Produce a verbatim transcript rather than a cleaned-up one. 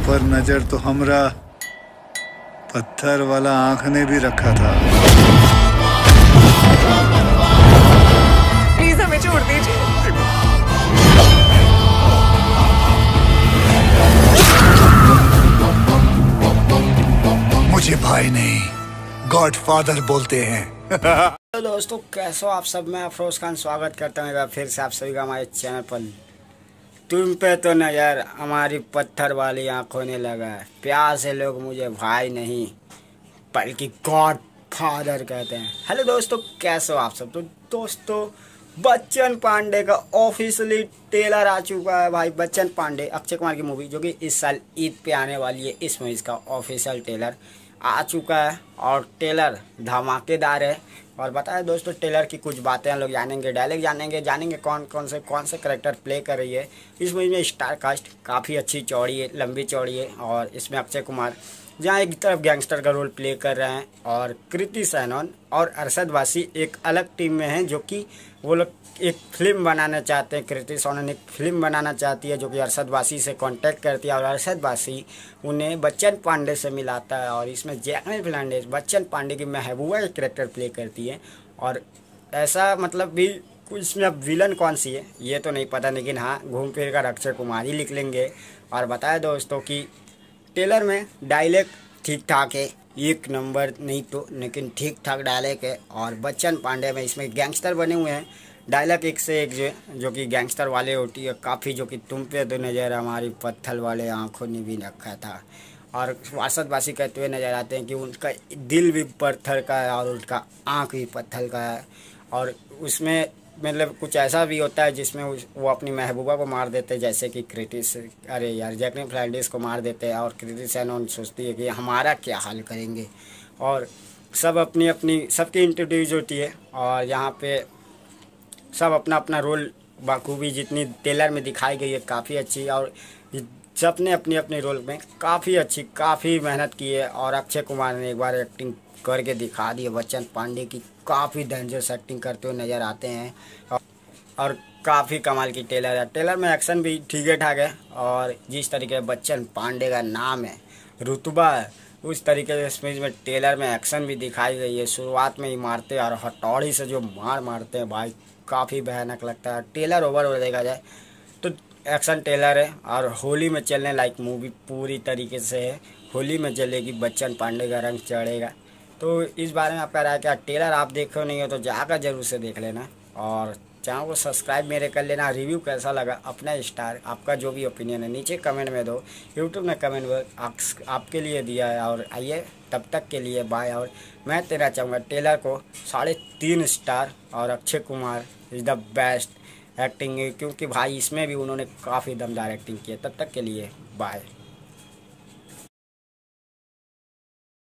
ऊपर नजर तो हमरा पत्थर वाला आंख ने भी रखा था। प्लीज हमें छोड़ दीजिए। मुझे भाई नहीं, गॉडफादर बोलते हैं। हेलो दोस्तों, कैसे हो आप सब। मैं अफरोज खान स्वागत करता हूँ एक बार फिर से आप सभी का हमारे चैनल पर। तुम पे तो नज़र हमारी पत्थर वाली आंखों ने लगा है। प्यार से लोग मुझे भाई नहीं बल्कि गॉड फादर कहते हैं। हेलो दोस्तों, कैसे हो आप सब। तो दोस्तों, बच्चन पांडे का ऑफिशियली ट्रेलर आ चुका है भाई। बच्चन पांडे अक्षय कुमार की मूवी जो कि इस साल ईद पे आने वाली है, इस मूवी का ऑफिशियल ट्रेलर आ चुका है और ट्रेलर धमाकेदार है। और बताएं दोस्तों, ट्रेलर की कुछ बातें हम लोग जानेंगे, डायलॉग जानेंगे जानेंगे कौन कौन से कौन से करेक्टर प्ले कर रही है इस मूवी में। स्टार कास्ट काफ़ी अच्छी चौड़ी है, लंबी चौड़ी है। और इसमें अक्षय कुमार जहाँ एक तरफ गैंगस्टर का रोल प्ले कर रहे हैं और कृति सैनन और अरशद वासी एक अलग टीम में हैं, जो कि वो लोग एक फिल्म बनाना चाहते हैं। कृति सैनन एक फिल्म बनाना चाहती है जो कि अरशद वासी से कांटेक्ट करती है और अरशद वासी उन्हें बच्चन पांडे से मिलाता है। और इसमें जैकलिन फर्नांडिस बच्चन पांडे की महबूबा एक कैरेक्टर प्ले करती है। और ऐसा मतलब भी इसमें अब विलन कौन सी है ये तो नहीं पता, लेकिन हाँ घूम फिर कर अक्षय कुमार ही लिख लेंगे। और बताया दोस्तों कि ट्रेलर में डायलॉग ठीक ठाक है, एक नंबर नहीं तो लेकिन ठीक ठाक डायलॉग है। और बच्चन पांडे में इसमें गैंगस्टर बने हुए हैं, डायलॉग एक से एक जो जो कि गैंगस्टर वाले होती है काफ़ी, जो कि तुम पे तो नज़र हमारी पत्थर वाले आंखों ने भी रखा था। और अरशद वासी कहते हुए नज़र आते हैं कि उनका दिल भी पत्थर का है और उनका आँख भी पत्थर का है। और उसमें मतलब कुछ ऐसा भी होता है जिसमें वो अपनी महबूबा को मार देते हैं, जैसे कि कृति अरे यार जैकलिन फर्नांडिस को मार देते हैं। और कृति सैनन सोचती है कि हमारा क्या हाल करेंगे। और सब अपनी अपनी सबकी इंट्रोड्यूस होती है और यहाँ पे सब अपना अपना रोल बखूबी जितनी ट्रेलर में दिखाई गई है काफ़ी अच्छी। और सब ने अपनी अपनी रोल में काफ़ी अच्छी काफ़ी मेहनत की है। और अक्षय कुमार ने एक बार एक्टिंग करके दिखा दी है। बच्चन पांडे की काफ़ी डेंजरस एक्टिंग करते हुए नज़र आते हैं और, और काफ़ी कमाल की ट्रेलर है। ट्रेलर में एक्शन भी ठीक है ठाक है। और जिस तरीके से बच्चन पांडे का नाम है, रुतबा है, उस तरीके से इसमें में ट्रेलर में एक्शन भी दिखाई गई है। शुरुआत में ही मारते और हथौड़ी से जो मार मारते हैं भाई, काफ़ी भयानक लगता है। ट्रेलर ओवरऑल देखा जाए तो एक्शन ट्रेलर है और होली में चलने लायक मूवी पूरी तरीके से है। होली में चलेगी, बच्चन पांडे का रंग चढ़ेगा। तो इस बारे में आपका राय क्या। ट्रेलर आप देखो नहीं हो तो जाकर जरूर से देख लेना और चैनल को सब्सक्राइब मेरे कर लेना। रिव्यू कैसा लगा, अपना स्टार, आपका जो भी ओपिनियन है नीचे कमेंट में दो। यूट्यूब ने कमेंट में आपके लिए दिया है। और आइए तब तक के लिए बाय। और मैं तेरा चाहूँगा ट्रेलर को साढ़े तीन स्टार। और Akshay Kumar is the best acting, क्योंकि भाई इसमें भी उन्होंने काफ़ी दमदार एक्टिंग की है। तब तक के लिए बाय।